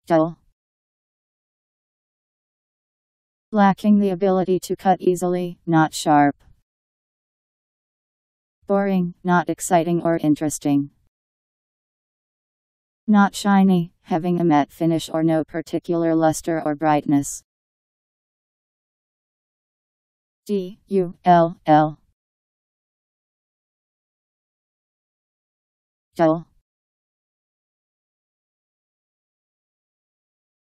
Dull. Lacking the ability to cut easily, not sharp. Boring, not exciting or interesting. Not shiny, having a matte finish or no particular luster or brightness. Dull. Dull.